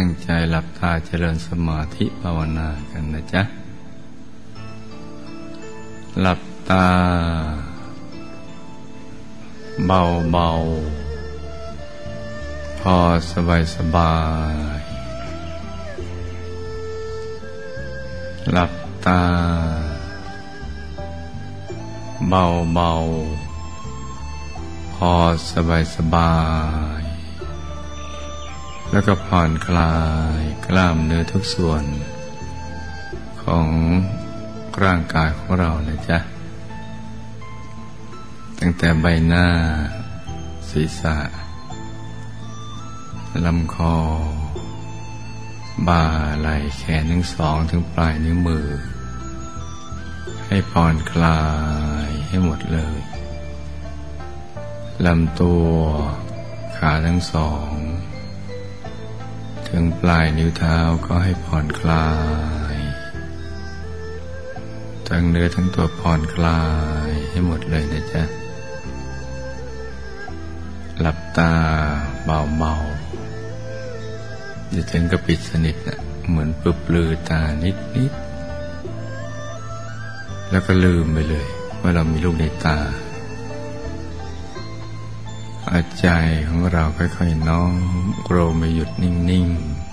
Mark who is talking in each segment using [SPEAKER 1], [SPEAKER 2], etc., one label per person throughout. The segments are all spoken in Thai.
[SPEAKER 1] ตั้งใจหลับตาเจริญสมาธิภาวนากันนะจ๊ะหลับตาเบาๆพอสบายหลับตาเบาๆพอสบายแล้วก็ผ่อนคลายกล้ามเนื้อทุกส่วนของร่างกายของเรานะจ๊ะตั้งแต่ใบหน้าศีรษะลำคอบ่าไหล่แขนทั้งสองถึงปลายนิ้วมือให้ผ่อนคลายให้หมดเลยลำตัวขาทั้งสองถึงปลายนิ้วเท้าก็ให้ผ่อนคลายทั้งเนื้อทั้งตัวผ่อนคลายให้หมดเลยนะจ๊ะหลับตาเบาๆอย่าถึงกับปิดสนิทนะเหมือนปลือตานิดๆแล้วก็ลืมไปเลยว่าเรามีลูกในตาใจของเราค่อยๆน้อมโรมไปหยุดนิ่ง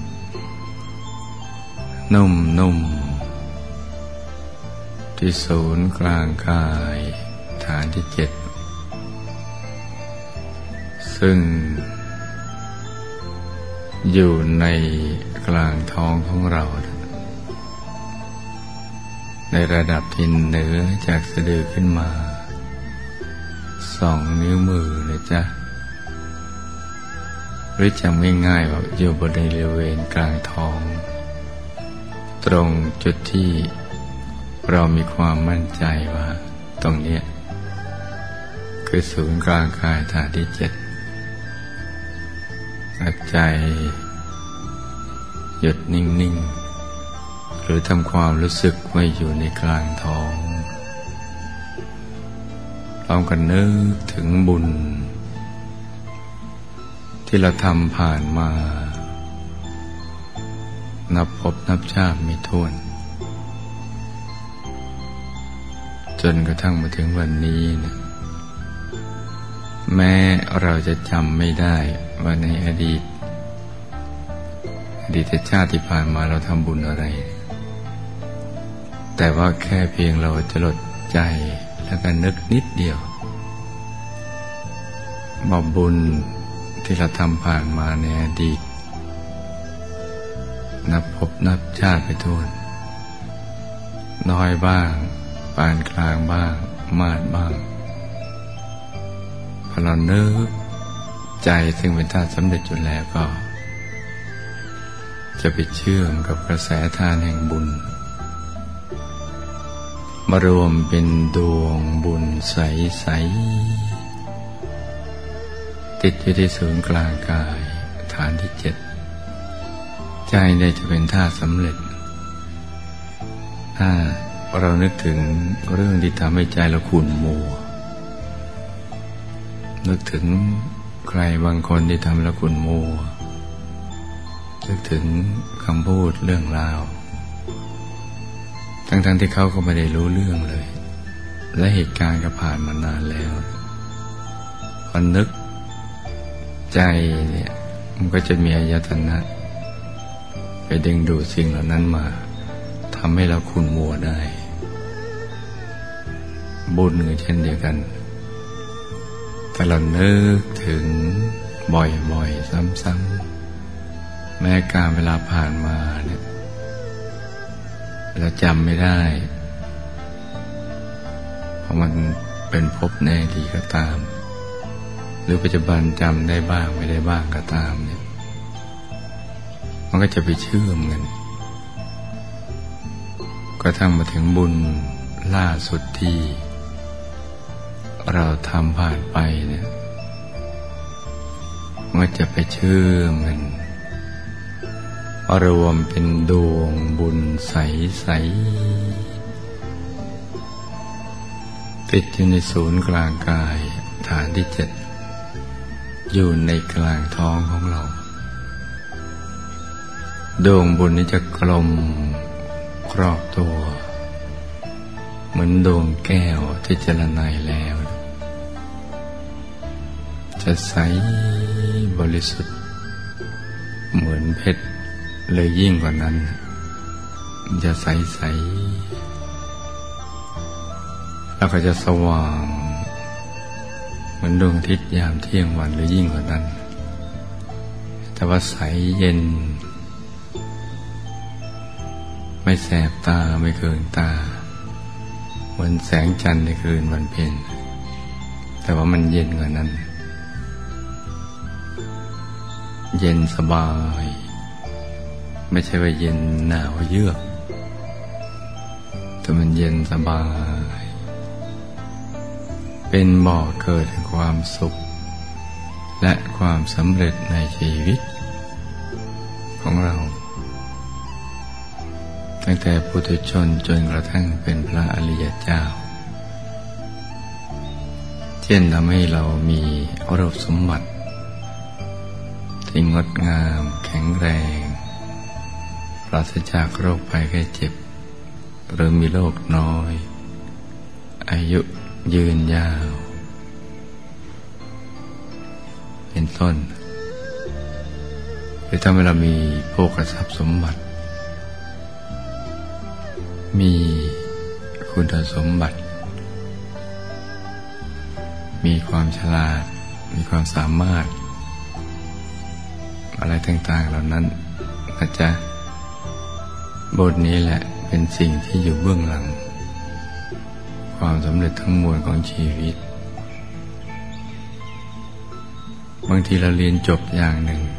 [SPEAKER 1] ๆนุ่มๆที่ศูนย์กลางกายฐานที่7ซึ่งอยู่ในกลางท้องของเราในระดับที่เหนือจากสะดือขึ้นมา2 นิ้วมือนะจ๊ะหรือจำง่ายๆว่าอยู่บริเวณกลางท้องตรงจุดที่เรามีความมั่นใจว่าตรงนี้คือศูนย์กลางกายฐานที่7อัดใจหยุดนิ่งๆหรือทำความรู้สึกไว้อยู่ในกลางท้องพร้อมกันนึกถึงบุญที่เราทำผ่านมานับพบนับชาติไม่ถ้วนจนกระทั่งมาถึงวันนี้นะแม้เราจะจำไม่ได้ว่าในอดีตชาติที่ผ่านมาเราทำบุญอะไรแต่ว่าแค่เพียงเราจะลดใจแล้วก็นึกนิดเดียวว่าบุญที่เราทำผ่านมาในอดีตนับพบนับชาติไปทั่วน้อยบ้างปานกลางบ้างมากบ้างพอเรานึกใจซึ่งเป็นธาตุสำเร็จอยู่แล้วก็จะไปเชื่อมกับกระแสทานแห่งบุญมารวมเป็นดวงบุญใสๆติดอยู่ที่ศูนย์กลางกายฐานที่7ใจเนี่ยจะเป็นธาตุสำเร็จถ้าเรานึกถึงเรื่องที่ทำให้ใจเราขุ่นมัวนึกถึงใครบางคนที่ทำให้เราขุ่นมัวนึกถึงคำพูดเรื่องราวทั้งที่เขาก็ไม่ได้รู้เรื่องเลยและเหตุการณ์ก็ผ่านมานานแล้วพอนึกใจเนี่ยมันก็จะมีอายตนะไปดึงดูดสิ่งเหล่านั้นมาทำให้เราขุ่นมัวได้บุญก็เช่นเดียวกันถ้าเรานึกถึงบ่อยๆซ้ำๆแม้การเวลาผ่านมาเนี่ยเราจำไม่ได้เพราะมันเป็นภพในอดีตก็ตามหรือปัจจุบันจำได้บ้างไม่ได้บ้างก็ตามเนี่ยมันก็จะไปเชื่อมกันก็ทั้งมาถึงบุญล่าสุดที่เราทำผ่านไปเนี่ยมันจะไปเชื่อมกันรวมเป็นดวงบุญใสๆติดอยู่ในศูนย์กลางกายฐานที่7อยู่ในกลางท้องของเราดวงบุญนี้จะกลมครอบตัวเหมือนดวงแก้วที่เจรไนแล้วจะใสบริสุทธิ์เหมือนเพชรเลยยิ่งกว่านั้นจะใสๆแล้วก็จะสว่างเหมือนดวงอาทิตย์ยามเที่ยงวันหรือยิ่งกว่านั้นแต่ว่าใสเย็นไม่แสบตาไม่เคืองตาเหมือนแสงจันทร์ในคืนวันเพ็ญแต่ว่ามันเย็นกว่านั้นเย็นสบายไม่ใช่ว่าเย็นหนาวเยือกแต่มันเย็นสบายเป็นบ่อเกิดแห่งความสุขและความสำเร็จในชีวิตของเราตั้งแต่ปุถุชนจนกระทั่งเป็นพระอริยเจ้าเช่นทำให้เรามีรูปสมบัติที่งดงามแข็งแรงปราศจากโรคภัยไข้เจ็บหรือมีโรคน้อยอายุยืนยาวเป็นต้นหรือทำให้เรามีโภคทรัพย์สมบัติมีคุณสมบัติมีความฉลาดมีความสามารถอะไรต่างๆเหล่านั้นอาจจะบทนี้แหละเป็นสิ่งที่อยู่เบื้องหลังความสำเร็จทั้งมวลของชีวิตบางทีเราเรียนจบอย่างหนึ่ง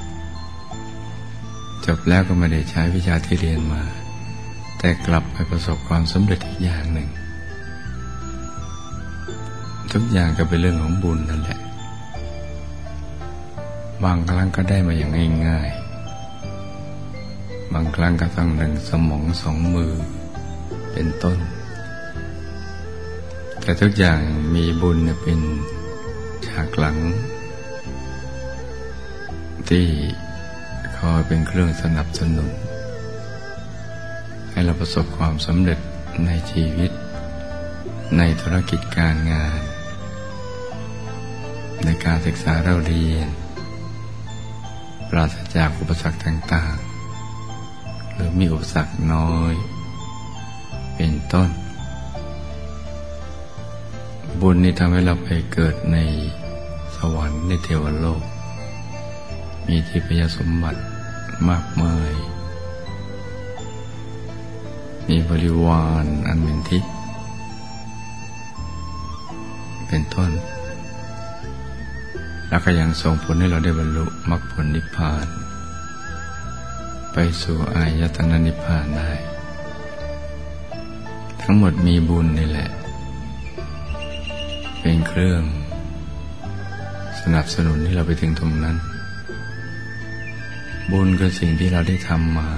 [SPEAKER 1] จบแล้วก็ไม่ได้ใช้วิชาที่เรียนมาแต่กลับไปประสบความสำเร็จอีกอย่างหนึ่งทุกอย่างก็เป็นเรื่องของบุญนั่นแหละบางครั้งก็ได้มาอย่างง่ายๆบางครั้งก็ต้องหนึ่งสมองสองมือเป็นต้นแต่ทุกอย่างมีบุญเป็นฉากหลังที่คอยเป็นเครื่องสนับสนุนให้เราประสบความสำเร็จในชีวิตในธุรกิจการงานในการศึกษาเราเรียนปราศจากอุปสรรคต่างๆหรือมีอุปสรรคน้อยเป็นต้นบุญนี้ทำให้เราไปเกิดในสวรรค์ในเทวโลกมีทิพยสมบัติมากมายมีบริวารอันเป็นทิพย์เป็นต้นแล้วก็ยังส่งผลให้เราได้บรรลุมรรคผลนิพพานไปสู่อายตนะนิพพานได้ทั้งหมดมีบุญนี่แหละเป็นเครื่องสนับสนุนให้เราไปถึงตรงนั้นบุญคือสิ่งที่เราได้ทำมา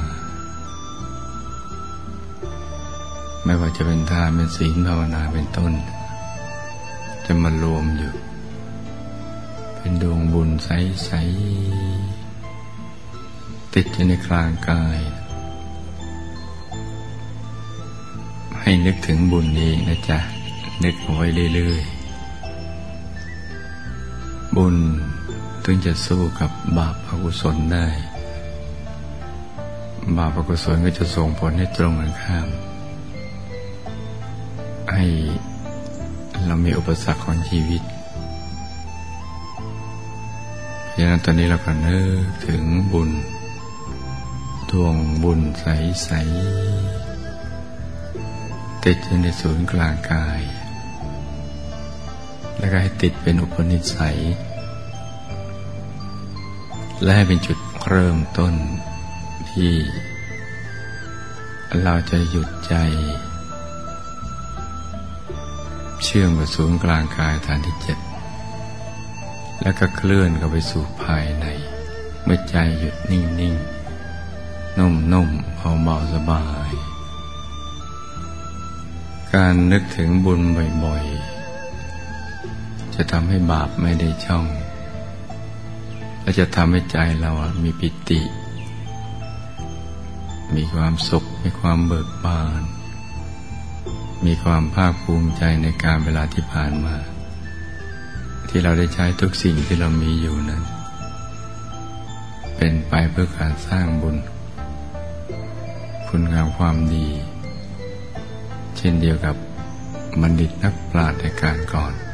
[SPEAKER 1] ไม่ว่าจะเป็นทานเป็นศีลภาวนาเป็นต้นจะมารวมอยู่เป็นดวงบุญใสๆติดอยู่ในกลางกายให้นึกถึงบุญนี้นะจ๊ะนึกเอาไว้เรื่อยๆบุญถึงจะสู้กับบาปอกุศลได้บาปอกุศลก็จะส่งผลให้ตรงกันข้ามให้เรามีอุปสรรคของชีวิตเพราะฉะนั้นตอนนี้เราก็นึกถึงบุญดวงบุญใสๆติดอยู่ในศูนย์กลางกายแล้วก็ให้ติดเป็นอุปนิสัยและให้เป็นจุดเริ่มต้นที่เราจะหยุดใจเชื่อมกับศูนย์กลางกายฐานที่ 7แล้วก็เคลื่อนเข้าไปสู่ภายในเมื่อใจหยุดนิ่งๆนุ่มๆเบาๆสบายการนึกถึงบุญบ่อยๆจะทำให้บาปไม่ได้ช่องและจะทำให้ใจเรามีปิติมีความสุขมีความเบิกบานมีความภาคภูมิใจในการเวลาที่ผ่านมาที่เราได้ใช้ทุกสิ่งที่เรามีอยู่นั้นเป็นไปเพื่อการสร้างบุญคุณงามความดีเช่นเดียวกับบัณฑิตนักปราชญ์ในการก่อน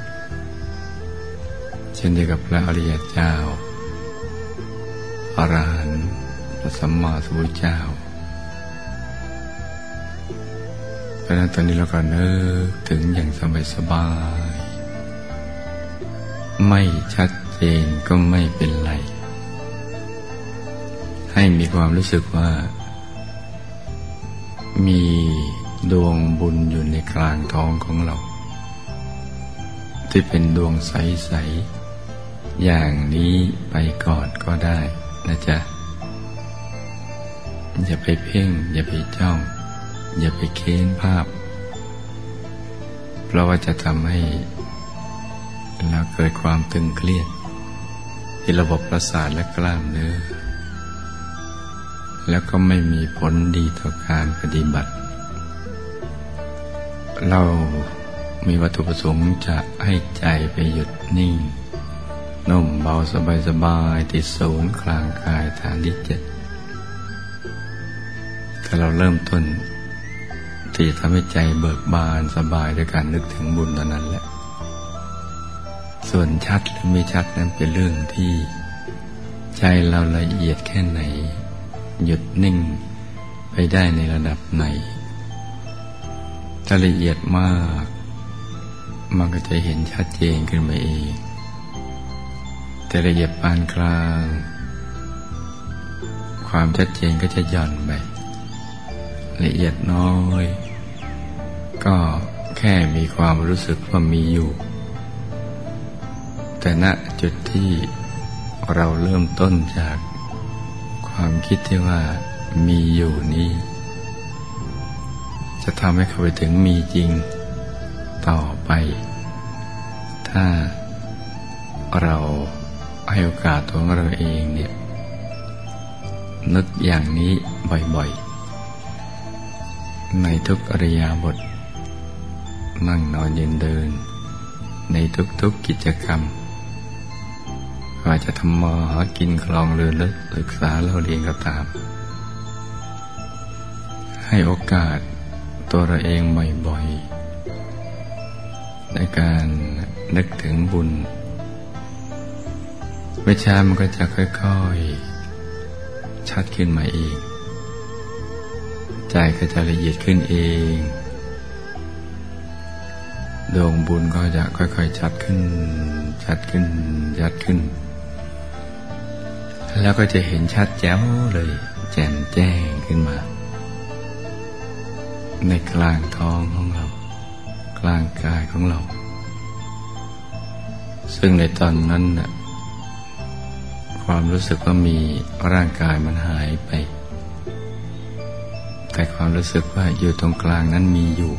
[SPEAKER 1] เช่นเดียวกับพระอริยเจ้าอรหันต์พระสัมมาสัมพุทธเจ้าเพราะนั้นตอนนี้เราก็นึกถึงอย่างสบายๆไม่ชัดเจนก็ไม่เป็นไรให้มีความรู้สึกว่ามีดวงบุญอยู่ในกลางท้องของเราที่เป็นดวงใสๆอย่างนี้ไปก่อนก็ได้นะจ๊ะอย่าไปเพ่งอย่าไปจ้องอย่าไปเค้นภาพเพราะว่าจะทำให้เราเกิดความตึงเครียดที่ระบบประสาทและกล้ามเนื้อแล้วก็ไม่มีผลดีต่อการปฏิบัติเรามีวัตถุประสงค์จะให้ใจไปหยุดนิ่งนุ่มเบาสบายๆที่ศูนย์กลางกายฐานที่7ถ้าเราเริ่มต้นที่จะทำให้ใจเบิกบานสบายด้วยการนึกถึงบุญเท่านั้นแหละส่วนชัดหรือไม่ชัดนั้นเป็นเรื่องที่ใจเราละเอียดแค่ไหนหยุดนิ่งไปได้ในระดับไหนถ้าละเอียดมากมันก็จะเห็นชัดเจนขึ้นมาเองแต่ละเอียดปานกลางความชัดเจนก็จะหย่อนไปละเอียดน้อยก็แค่มีความรู้สึกว่ามีอยู่แต่ณจุดที่เราเริ่มต้นจากความคิดที่ว่ามีอยู่นี้จะทำให้เข้าไปถึงมีจริงต่อไปถ้าเราให้โอกาสตัวเราเองเนี่ยนึกอย่างนี้บ่อยๆในทุกอริยาบถนั่งนอนยืนเดินในทุกกิจกรรมว่าจะทำมาหากินคลองเรือนหรือศึกษาเราเรียนก็ตามให้โอกาสตัวเราเองบ่อยๆในการนึกถึงบุญวิชามันก็จะค่อยๆชัดขึ้นมาเองใจก็จะละเอียดขึ้นเองดวงบุญก็จะค่อยๆชัดขึ้นชัดขึ้นชัดขึ้นแล้วก็จะเห็นชัดแจ๋วเลยแจ่มแจ้งขึ้นมาในกลางท้องของเรากลางกายของเราซึ่งในตอนนั้นน่ะความรู้สึกว่ามีร่างกายมันหายไปแต่ความรู้สึกว่าอยู่ตรงกลางนั้นมีอยู่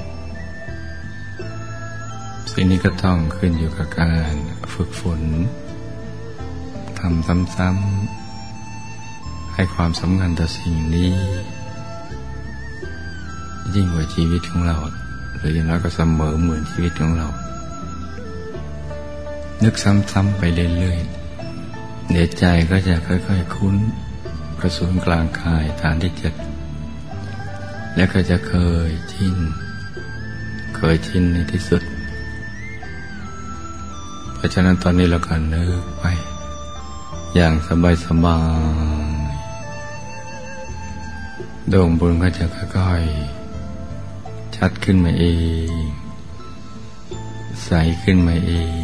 [SPEAKER 1] สิ่งนี้ก็ต้องขึ้นอยู่กับการฝึกฝนทำซ้ำๆให้ความสำคัญต่อสิ่งนี้ยิ่งกว่าชีวิตของเราหรืออย่างน้อยก็เสมอเหมือนชีวิตของเรานึกซ้ำๆไปเรื่อยๆเดี๋ยวใจก็จะค่อยๆคุ้นกระสุนกลางกายฐานที่7แล้วก็จะเคยชินในที่สุดเพราะฉะนั้นตอนนี้เราก็นึกไปอย่างสบายๆดวงบุญก็จะค่อยๆชัดขึ้นมาเองใสขึ้นมาเอง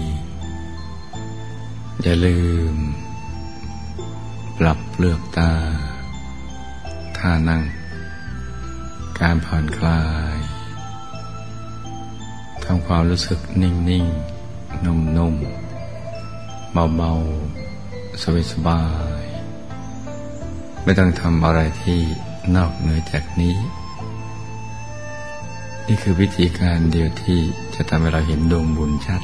[SPEAKER 1] อย่าลืมปรับเปลือกตาท่านั่งการผ่อนคลายทำความรู้สึกนิ่งๆนุ่มๆเบาๆสบายๆไม่ต้องทำอะไรที่นอกเหนือจากนี้นี่คือวิธีการเดียวที่จะทำให้เราเห็นดวงบุญชัด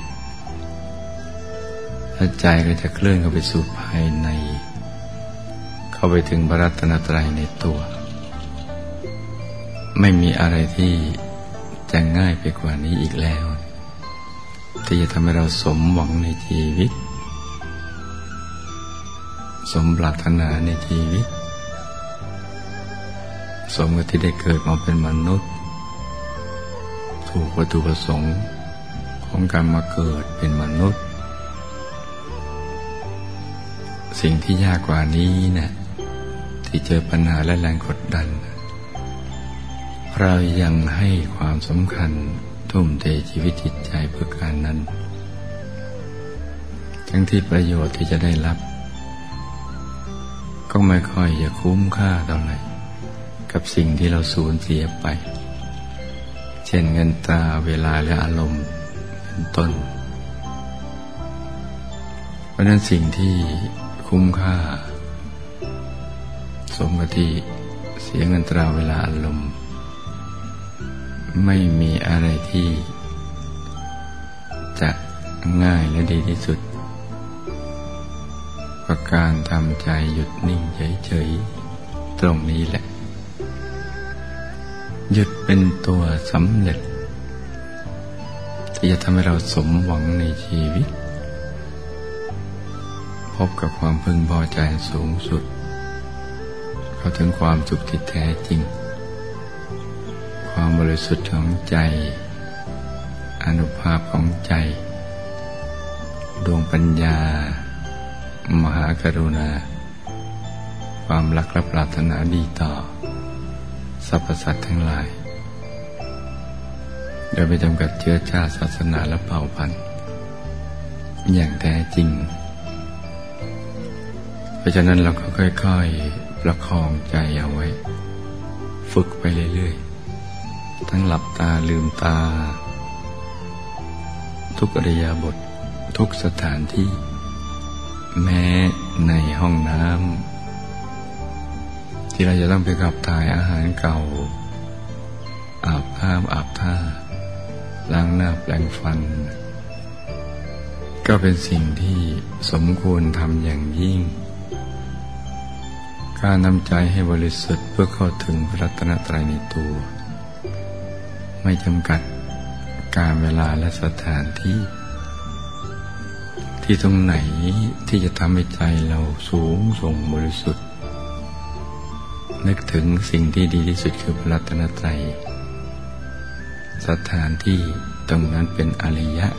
[SPEAKER 1] และใจก็จะเคลื่อนเข้าไปสู่ภายในเข้าไปถึงพระรัตนตรัยในตัวไม่มีอะไรที่จะง่ายไปกว่านี้อีกแล้วที่จะทำให้เราสมหวังในชีวิตสมปรารถนาในชีวิตสมกับที่ได้เกิดมาเป็นมนุษย์ถูกวัตถุประสงค์ของการมาเกิดเป็นมนุษย์สิ่งที่ยากกว่านี้นะที่เจอปัญหาและแรงกดดันเรายังให้ความสำคัญทุ่มเทชีวิตจิตใจเพื่อการนั้นทั้งที่ประโยชน์ที่จะได้รับก็ไม่ค่อยจะคุ้มค่าเท่าไหร่กับสิ่งที่เราสูญเสียไปเช่นเงินตราเวลาและอารมณ์เป็นต้นเพราะนั้นสิ่งที่คุ้มค่าสมกับที่เสียเงินตราเวลาอารมณ์ไม่มีอะไรที่จะง่ายและดีที่สุดกว่าการทำใจหยุดนิ่งเฉยๆตรงนี้แหละหยุดเป็นตัวสำเร็จที่จะทำให้เราสมหวังในชีวิตพบกับความพึงพอใจสูงสุดเข้าถึงความสุขที่แท้จริงความบริสุทธิ์ของใจอานุภาพของใจดวงปัญญามหากรุณาความรักและปรารถนาดีต่อสรรพสัตว์ทั้งหลายโดยไม่จำกัดเชื้อชาติศาสนาและเผ่าพันธุ์อย่างแท้จริงเพราะฉะนั้นเราก็ค่อยๆประคองใจเอาไว้ฝึกไปเรื่อยๆทั้งหลับตาลืมตาทุกอิริยาบถทุกสถานที่แม้ในห้องน้ำที่เราจะต้องไปขับถ่ายอาหารเก่าอาบน้ำอาบท่าล้างหน้าแปรงฟันก็เป็นสิ่งที่สมควรทำอย่างยิ่งการนำใจให้บริสุทธิ์เพื่อเข้าถึงพระรัตนตรัยในตัวไม่จำกัดการเวลาและสถานที่ตรงไหนที่จะทำให้ใจเราสูงส่งบริสุทธิ์นึกถึงสิ่งที่ดีที่สุดคือพระรัตนตรัยสถานที่ตรงนั้นเป็นอริยะ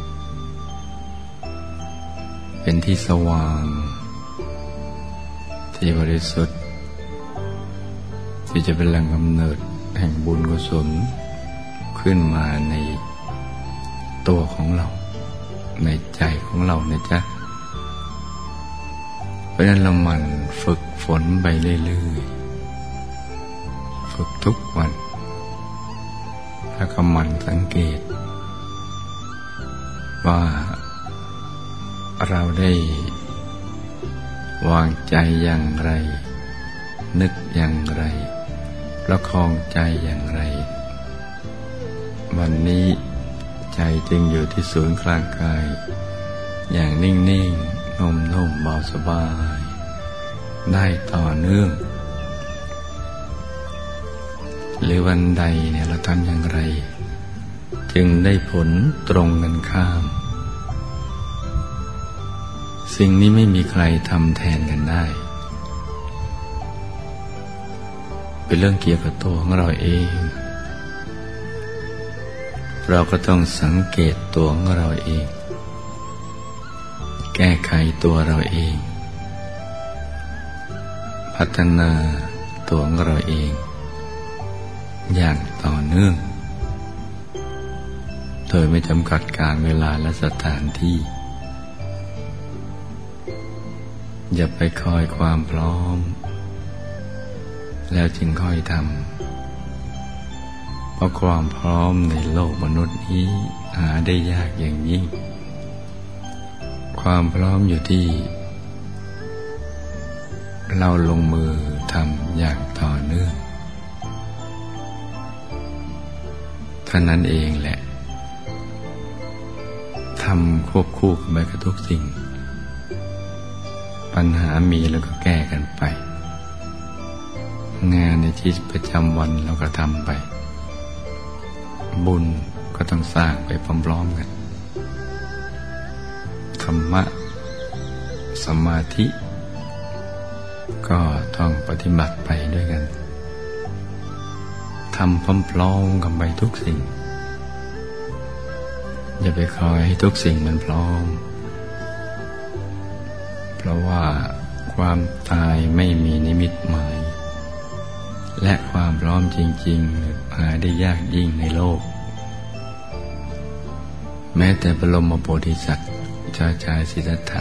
[SPEAKER 1] เป็นที่สว่างที่บริสุทธิ์ที่จะเป็นแหล่งกำเนิดแห่งบุญกุศลขึ้นมาในตัวของเราในใจของเรานะจ๊ะเพราะฉะนั้นเราหมั่นฝึกฝนไปเรื่อยๆฝึกทุกวันแล้วก็หมั่นสังเกตว่าเราได้วางใจอย่างไรนึกอย่างไรประคองใจอย่างไรวันนี้ใจจึงอยู่ที่ศูนย์กลางกายอย่างนิ่งๆนุ่มๆเบาสบายได้ต่อเนื่องหรือวันใดเนี่ยเราทำอย่างไรจึงได้ผลตรงกันข้ามสิ่งนี้ไม่มีใครทำแทนกันได้เป็นเรื่องเกี่ยวกับตัวของเราเองเราก็ต้องสังเกตตัวของเราเองแก้ไขตัวเราเองพัฒนาตัวของเราเองอย่างต่อเนื่องโดยไม่จำกัดการเวลาและสถานที่อย่าไปคอยความพร้อมแล้วจึงค่อยทำเพราะความพร้อมในโลกมนุษย์นี้หาได้ยากอย่างยิ่งความพร้อมอยู่ที่เราลงมือทำอย่างต่อเนื่องเท่านั้นเองแหละทำควบคู่กันไปกับทุกสิ่งปัญหามีแล้วก็แก้กันไปงานในชีวิตประจำวันเราก็ทำไปบุญก็ต้องสร้างไปพร้อมๆกันธรรมะสมาธิก็ต้องปฏิบัติไปด้วยกันทำพร้อมๆกันไปทุกสิ่งอย่าไปคอยให้ทุกสิ่งมันพร้อมเพราะว่าความตายไม่มีนิมิตหมายและความพร้อมจริงๆหาได้ยากยิ่งในโลกแม้แต่บรมโพธิสัตว์เจ้าชายสิทธัตถะ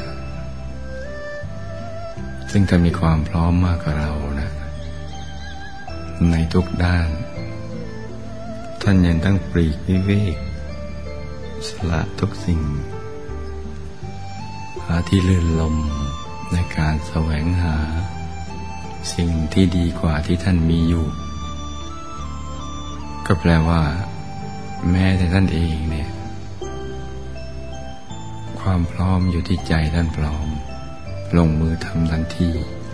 [SPEAKER 1] ซึ่งถ้ามีความพร้อมมากกว่าเรานะในทุกด้านท่านยังต้องปลีกวิเวกสละทุกสิ่งหาที่ลื่นลมในการแสวงหาสิ่งที่ดีกว่าที่ท่านมีอยู่ก็แปลว่าแม้แต่ท่านเองเนี่ยความพร้อมอยู่ที่ใจท่านพร้อมลงมือทำทันที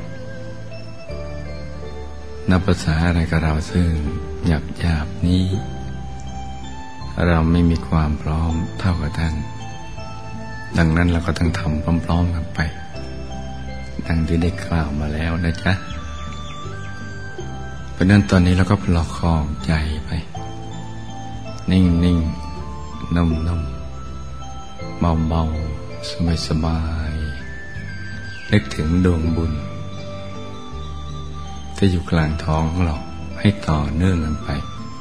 [SPEAKER 1] นับภาษาอะไรกับเราซึ่งหยาบนี้เราไม่มีความพร้อมเท่ากับท่านดังนั้นเราก็ต้องทำพร้อมๆกันไปดังที่ได้กล่าวมาแล้วนะจ๊ะเพราะนั้นตอนนี้เราก็ประคองใจไปนิ่งๆนุ่มๆเบาๆสบายๆนึกถึงดวงบุญที่อยู่กลางท้องของเราให้ต่อเนื่องกันไป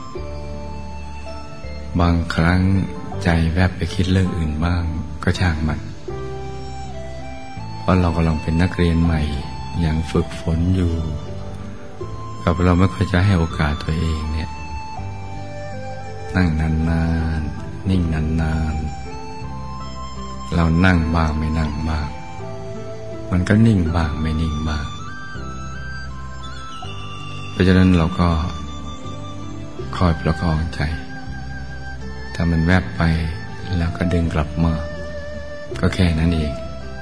[SPEAKER 1] บางครั้งใจแวบไปคิดเรื่องอื่นบ้างก็ช่างมันเพราะเรากำลังเป็นนักเรียนใหม่ยังฝึกฝนอยู่กับเราไม่ค่อยจะให้โอกาสตัวเองเนี่ยนั่งนานๆนิ่งนานๆเรานั่งบ้างไม่นั่งบ้างมันก็นิ่งบ้างไม่นิ่งบ้างเพราะฉะนั้นเราก็คอยประคองใจถ้ามันแวบไปแล้วก็ดึงกลับมาก็แค่นั้นเอง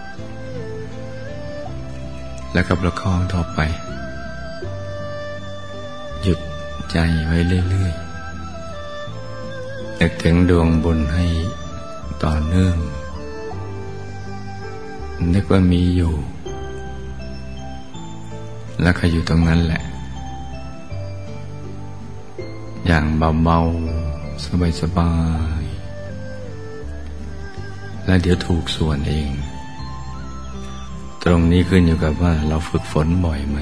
[SPEAKER 1] แล้วก็ประคองต่อไปหยุดใจไว้เรื่อยๆนึกถึงดวงบุญให้ต่อเนื่องนึกว่ามีอยู่แล้วก็อยู่ตรงนั้นแหละอย่างเบาๆสบายๆแล้วเดี๋ยวถูกส่วนเองตรงนี้ขึ้นอยู่กับว่าเราฝึกฝนบ่อยไหม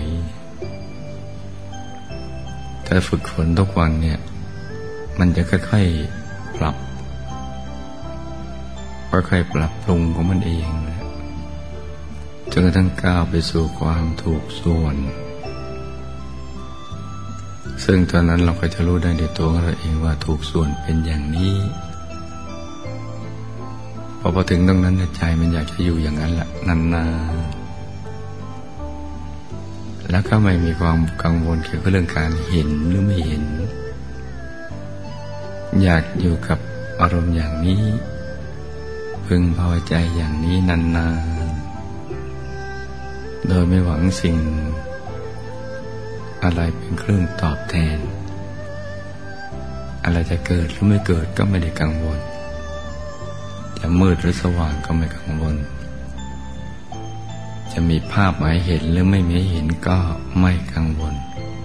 [SPEAKER 1] ถ้าฝึกฝนทุกวันเนี่ยมันจะค่อยๆปรับปรุงของมันเองจนกระทั่งก้าวไปสู่ความถูกส่วนซึ่งตอนนั้นเราก็จะรู้ได้ในตัวเราเองว่าถูกส่วนเป็นอย่างนี้พอถึงตรงนั้นใจมันอยากจะอยู่อย่างนั้นแหละนานๆแล้วก็ไม่มีความกังวลเกี่ยวกับเรื่องการเห็นหรือไม่เห็นอยากอยู่กับอารมณ์อย่างนี้พึงพอใจอย่างนี้นานๆโดยไม่หวังสิ่งอะไรเป็นเครื่องตอบแทนอะไรจะเกิดหรือไม่เกิดก็ไม่ได้กังวลจะมืดหรือสว่างก็ไม่กังวลจะมีภาพหมายเห็นหรือไม่มีเห็นก็ไม่กังวล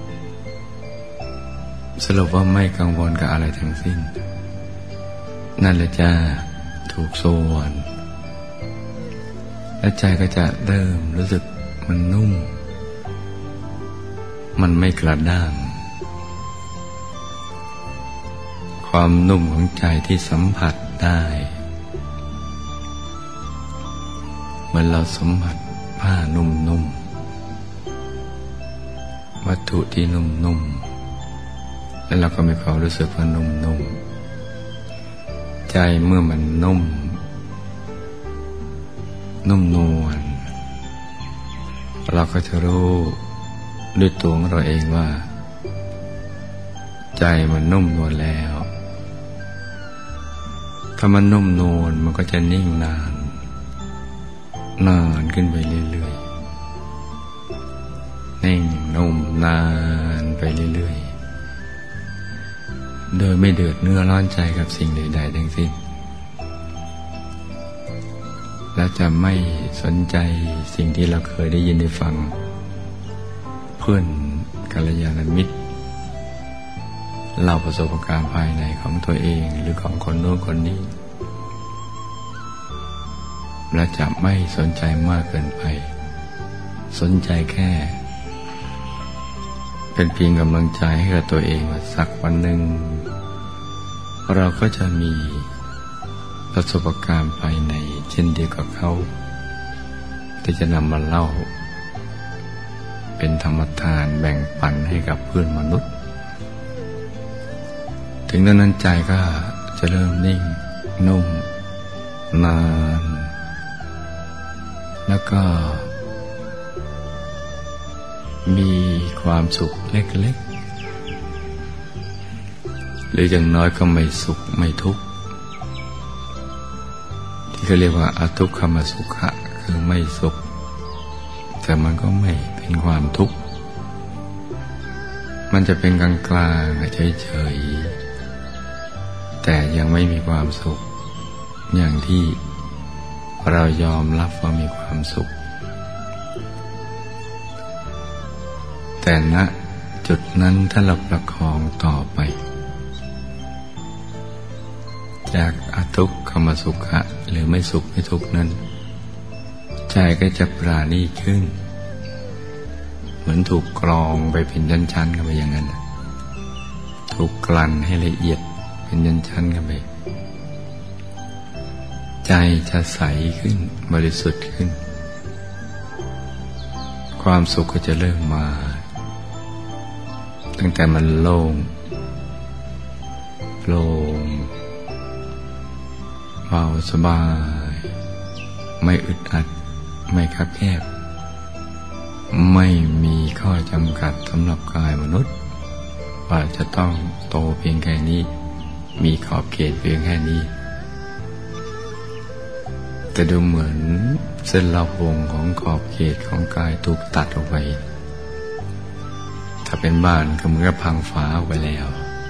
[SPEAKER 1] สรุปว่าไม่กังวลกับอะไรทั้งสิ้นนั่นแหละจ้าถูกส่วนและใจก็จะเริ่มรู้สึกมันนุ่มมันไม่กระด้างความนุ่มของใจที่สัมผัสได้เหมือนเราสัมผัสผ้านุ่มๆวัตถุที่นุ่มๆแล้วเราก็มีความรู้สึกว่านุ่มๆใจเมื่อมันนุ่มนวลเราก็จะรู้ด้วยตัวของเราเองว่าใจมันนุ่มนวลแล้วถ้ามันนุ่มนวลมันก็จะนิ่งนานขึ้นไปเรื่อยๆนิ่งนุ่มนานไปเรื่อยๆโดยไม่เดือดเนื้อร้อนใจกับสิ่งใดๆทั้งสิ้นและจะไม่สนใจสิ่งที่เราเคยได้ยินได้ฟังเพื่อนกัลยาณมิตรเล่าประสบการณ์ภายในของตัวเองหรือของคนโน้นคนนี้และจะไม่สนใจมากเกินไปสนใจแค่เป็นเพียงกำลังใจให้กับตัวเองว่าสักวันหนึ่งเราก็จะมีประสบการณ์ภายในเช่นเดียวกับเขาที่จะนำมาเล่าเป็นธรรมทานแบ่งปันให้กับเพื่อนมนุษย์ถึงตอนนั้นใจก็จะเริ่มนิ่งนุ่มนานแล้วก็มีความสุขเล็กๆหรืออย่างน้อยก็ไม่สุขไม่ทุกข์ที่เขาเรียกว่าอทุกขมสุขะคือไม่สุขแต่มันก็ไม่เป็นความทุกข์มันจะเป็นกลางๆเฉยๆแต่ยังไม่มีความสุขอย่างที่เรายอมรับว่ามีความสุขแต่ณจุดนั้นถ้าเราประคองต่อไปจากอทุกขมสุขะหรือไม่สุขไม่ทุกข์นั้นใจก็จะปราณีตขึ้นเหมือนถูกกรองไปเป็นชั้นๆกันไปอย่างนั้นถูกกลั่นให้ละเอียดเป็นชั้นๆกันไปใจจะใสขึ้นบริสุทธิ์ขึ้นความสุขก็จะเริ่มมาตั้งแต่มันโล่งโปร่งเบาสบายไม่อึดอัดไม่คับแคบไม่มีข้อจำกัดสำหรับกายมนุษย์ว่าจะต้องโตเพียงแค่นี้มีขอบเขตเพียงแค่นี้แต่ดูเหมือนเส้นรอบวงของขอบเขตของกายถูกตัดออกไปถ้าเป็นบ้านก็เหมือนกับพังฝาออกไปแล้ว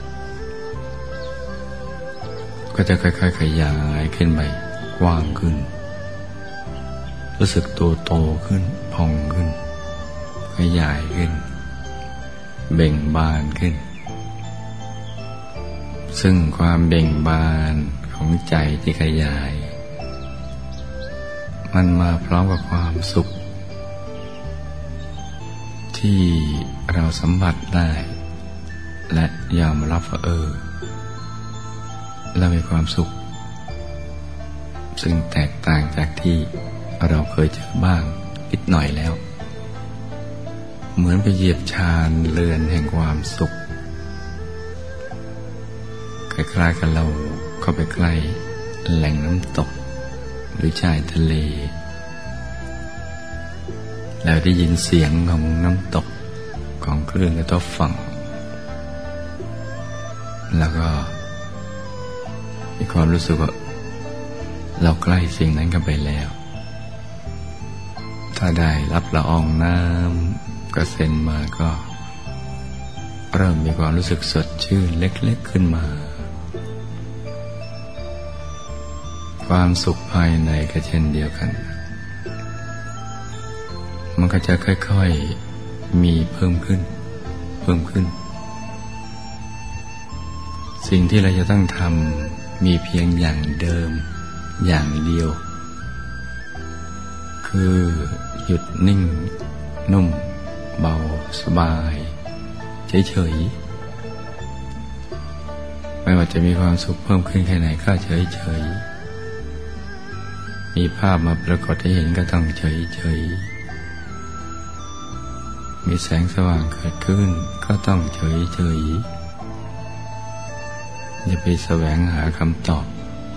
[SPEAKER 1] ก็จะค่อยๆขยายขึ้นไปกว้างขึ้นรู้สึกโตขึ้นพองขึ้นขยายขึ้นเบ่งบานขึ้นซึ่งความเบ่งบานของใจที่ขยายมันมาพร้อมกับความสุขที่เราสัมผัสได้และยอมรับว่าเรามีความสุขซึ่งแตกต่างจากที่เราเคยเจอบ้างนิดหน่อยแล้วเหมือนไปเหยียบชานเรือนแห่งความสุขคล้ายๆกับเราเข้าไปใกล้แหล่งน้ำตกหรือชายทะเลแล้วได้ยินเสียงของน้ำตกของคลื่นกระทบฝั่งแล้วก็มีความรู้สึกว่าเราใกล้สิ่งนั้นกันไปแล้วถ้าได้รับละอองน้ำกระเซ็นมาก็เริ่มมีความรู้สึกสดชื่นเล็กๆขึ้นมาความสุขภายในก็เช่นเดียวกันมันก็จะค่อยๆมีเพิ่มขึ้นสิ่งที่เราจะต้องทำมีเพียงอย่างเดิมอย่างเดียวคือหยุดนิ่งนุ่มเบาสบายเฉยๆไม่ว่าจะมีความสุขเพิ่มขึ้นแค่ไหนก็เฉยๆมีภาพมาปรากฏให้เห็นก็ต้องเฉยๆมีแสงสว่างเกิดขึ้นก็ต้องเฉยๆอย่าไปแสวงหาคำตอบ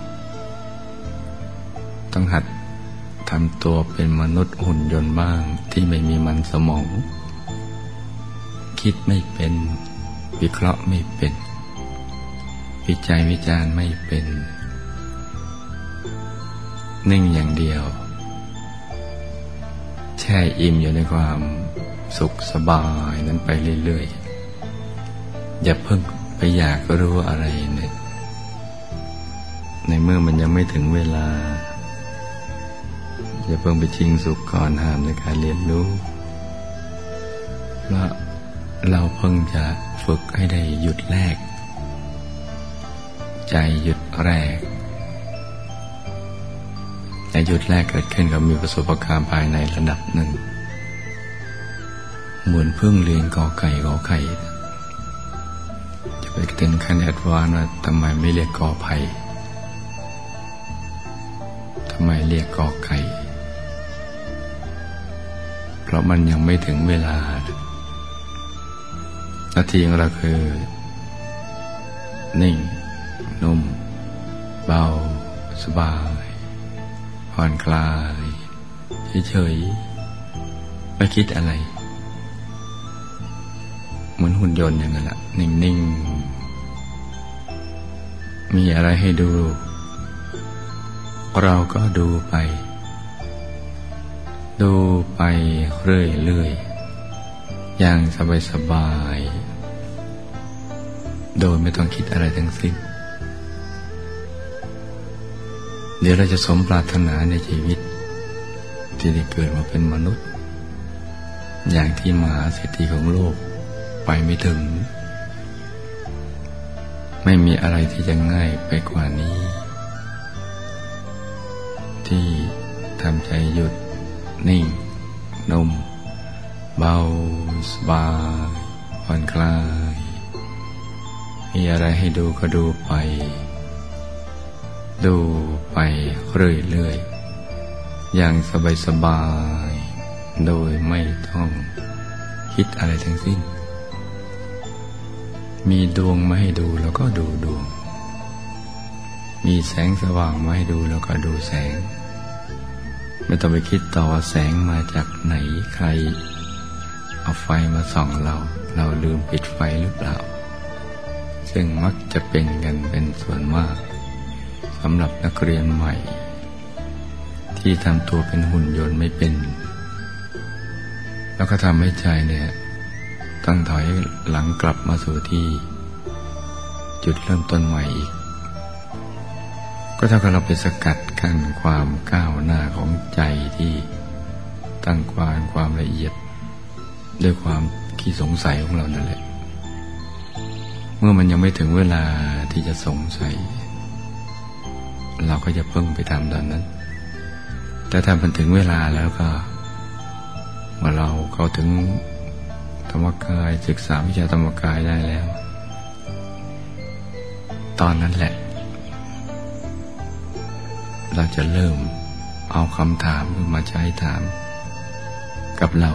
[SPEAKER 1] ต้องหัดทำตัวเป็นมนุษย์หุ่นยนต์บ้างที่ไม่มีมันสมองคิดไม่เป็นวิเคราะห์ไม่เป็นวิจัยวิจารณ์ไม่เป็นนิ่งอย่างเดียวใจแช่อิ่มอยู่ในความสุขสบายนั้นไปเรื่อยๆอย่าเพิ่งไปอยากรู้อะไรในเมื่อมันยังไม่ถึงเวลาอย่าเพิ่งไปชิงสุขก่อนห้ามในการเรียนรู้เพราะเราเพิ่งจะฝึกให้ได้หยุดแรกใจหยุดแรกแต่หยุดแรกเกิดขึ้นกับมีประสบการณ์ภายในระดับหนึ่งเหมือนเพิ่งเรียนกอไก่ขอไข่จะไปถึงขั้นแอดวานซ์ว่าทำไมไม่เรียกกอไผ่ทำไมเรียกกอไก่เพราะมันยังไม่ถึงเวลาหน้าที่ของเราคือนิ่งนุ่มเบาสบายผ่อนคลายเฉยๆไม่คิดอะไรเหมือนหุ่นยนต์อย่างนั้นแหละนิ่งๆมีอะไรให้ดูเราก็ดูไปเรื่อยๆอย่างสบายๆโดยไม่ต้องคิดอะไรทั้งสิ้นเดี๋ยวเราจะสมปรารถนาในชีวิตที่ได้เกิดมาเป็นมนุษย์อย่างที่มหาเศรษฐีของโลกไปไม่ถึงไม่มีอะไรที่จะง่ายไปกว่านี้ที่ทำใจหยุดนิ่งนุ่มเบาสบายผ่อนคลายมีอะไรให้ดูก็ดูไปเรื่อยๆอย่างสบายๆโดยไม่ต้องคิดอะไรทั้งสิ้นมีดวงมาให้ดูแล้วก็ดูดวงมีแสงสว่างมาให้ดูแล้วก็ดูแสงไม่ต้องไปคิดต่อว่าแสงมาจากไหนใครเอาไฟมาส่องเราลืมปิดไฟหรือเปล่าซึ่งมักจะเป็นกันเป็นส่วนมากสำหรับนักเรียนใหม่ที่ทำตัวเป็นหุ่นยนต์ไม่เป็นแล้วก็ทำให้ใจเนี่ยต้องถอยหลังกลับมาสู่ที่จุดเริ่มต้นใหม่อีกก็เท่ากับเราไปสกัดกั้นความก้าวหน้าของใจที่ตั้งความละเอียดด้วยความขี้สงสัยของเรานั่นแหละเมื่อมันยังไม่ถึงเวลาที่จะสงสัยเราก็จะเพิ่งไปทำตอนนั้นแต่ถ้ามันถึงเวลาแล้วก็เมื่อเราเข้าถึงธรรมกายศึกษาวิชาธรรมกายได้แล้วตอนนั้นแหละเราจะเริ่มเอาคำถามมาใช้ถามกับเรา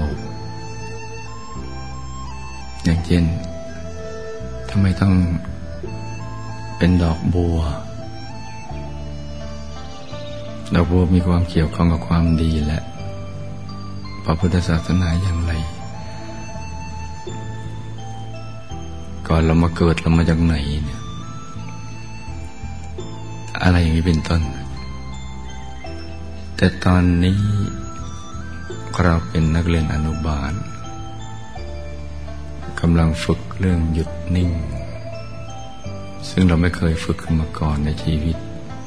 [SPEAKER 1] อย่างเช่นทำไมต้องเป็นดอกบัวมีความเกี่ยวข้องกับความดีและพระพุทธศาสนาอย่างไรก่อนเรามาเกิดเรามาจากไหนเนี่ยอะไรอย่างนี้เป็นต้นแต่ตอนนี้เราเป็นนักเรียนอนุบาลกำลังฝึกเรื่องหยุดนิ่งซึ่งเราไม่เคยฝึกขึ้นมาก่อนในชีวิต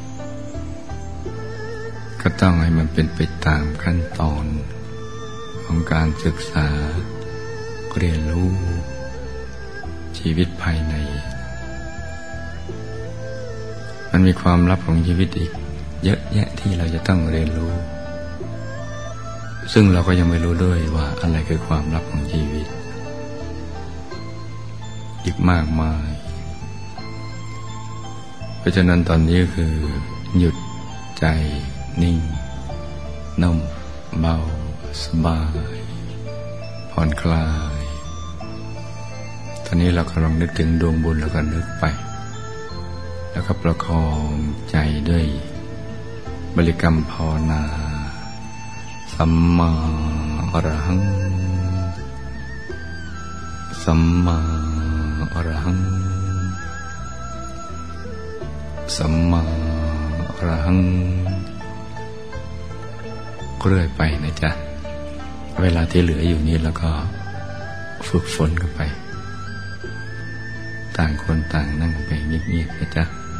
[SPEAKER 1] ก็ต้องให้มันเป็นไปตามขั้นตอนของการศึกษาเรียนรู้ชีวิตภายในมันมีความลับของชีวิตอีกเยอะแยะที่เราจะต้องเรียนรู้ซึ่งเราก็ยังไม่รู้ด้วยว่าอะไรคือความลับของชีวิตอีกมากมายเพราะฉะนั้นตอนนี้คือหยุดใจนิ่งนุ่มเบาสบายผ่อนคลายตอนนี้เรากำลังนึกถึงดวงบุญแล้วก็นึกไปแล้วก็ประคองใจด้วยบริกรรมภาวนาสัมมาอรหังสัมมาอรหังสัมมาอรหังเรื่อยไปนะจ๊ะเวลาที่เหลืออยู่นี้แล้วก็ฝึกฝนกันไปต่างคนต่างนั่งไปเงียบๆนะจ๊ะ